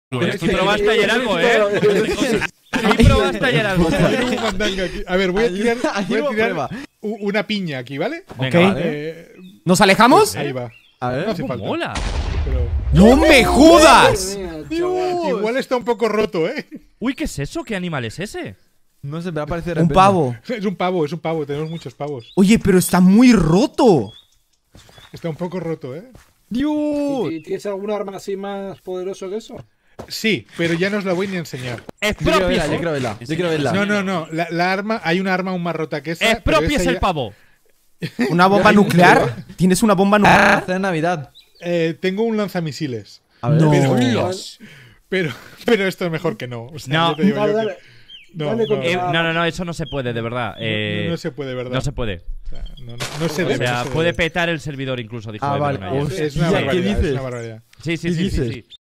Tú probaste ayer algo, Tú probaste ayer algo. A ver, voy a tirar una piña aquí, ¿vale? Venga, ¿Nos alejamos? Ahí va. A ver, No hace falta. mola. Pero ¡No me jodas! igual está un poco roto, Uy, ¿qué es eso? ¿Qué animal es ese? no se me va a parecer. Un pavo. Es un pavo, tenemos muchos pavos. Oye, pero está muy roto. Está un poco roto, ¡Dios! ¿Y tienes algún arma así más poderoso que eso? Sí, pero ya no os la voy ni a enseñar. Yo quiero verla. No. La arma, hay una arma aún más rota que esa. pero Expropies esa el ya- pavo. ¿Una bomba nuclear? ¿Tienes una bomba nuclear? Hacer Navidad. Tengo un lanzamisiles. A ver. No. Pero esto es mejor que no. O sea, No. yo te digo yo que- Dale, No, dale no, contra- No, eso no se puede, de verdad. no se puede, ¿verdad? No se puede. O sea, no se O debe. sea, no se puede debe. petar el servidor incluso, dijo Ah, Evelyn vale. ayer. Es una Hostia, ¿qué barbaridad, es dices? una barbaridad. Sí, ¿Qué dices? sí.